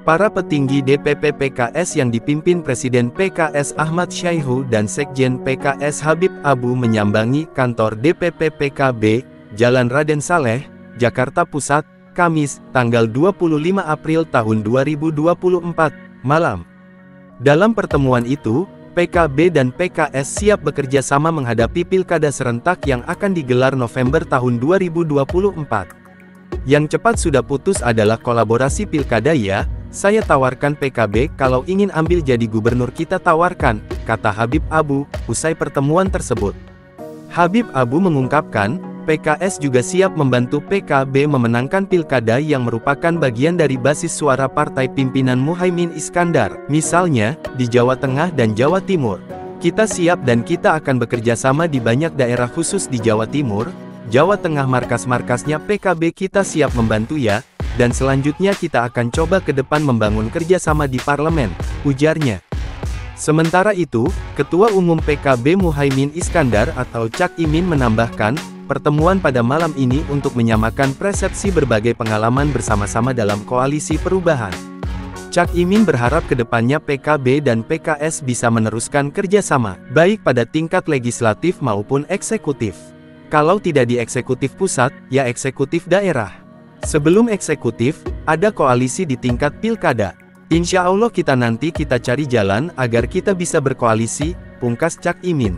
Para petinggi DPP PKS yang dipimpin Presiden PKS Ahmad Syaihu dan Sekjen PKS Habib Abu menyambangi kantor DPP PKB, Jalan Raden Saleh, Jakarta Pusat, Kamis, tanggal 25 April tahun 2024, malam. Dalam pertemuan itu, PKB dan PKS siap bekerja sama menghadapi pilkada serentak yang akan digelar November tahun 2024. Yang cepat sudah putus adalah kolaborasi pilkada ya, saya tawarkan PKB kalau ingin ambil jadi gubernur kita tawarkan, kata Habib Abu, usai pertemuan tersebut. Habib Abu mengungkapkan, PKS juga siap membantu PKB memenangkan pilkada yang merupakan bagian dari basis suara partai pimpinan Muhaimin Iskandar, misalnya, di Jawa Tengah dan Jawa Timur. Kita siap dan kita akan bekerja sama di banyak daerah khusus di Jawa Timur, Jawa Tengah markas-markasnya PKB kita siap membantu ya, dan selanjutnya kita akan coba ke depan membangun kerjasama di parlemen, ujarnya. Sementara itu, Ketua Umum PKB Muhaimin Iskandar atau Cak Imin menambahkan, pertemuan pada malam ini untuk menyamakan persepsi berbagai pengalaman bersama-sama dalam koalisi perubahan. Cak Imin berharap kedepannya PKB dan PKS bisa meneruskan kerjasama, baik pada tingkat legislatif maupun eksekutif. Kalau tidak di eksekutif pusat, ya eksekutif daerah. Sebelum eksekutif, ada koalisi di tingkat pilkada. Insya Allah kita cari jalan agar kita bisa berkoalisi, pungkas Cak Imin.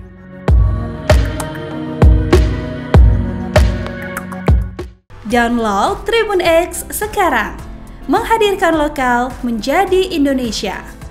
Download Tribun X sekarang, menghadirkan lokal menjadi Indonesia.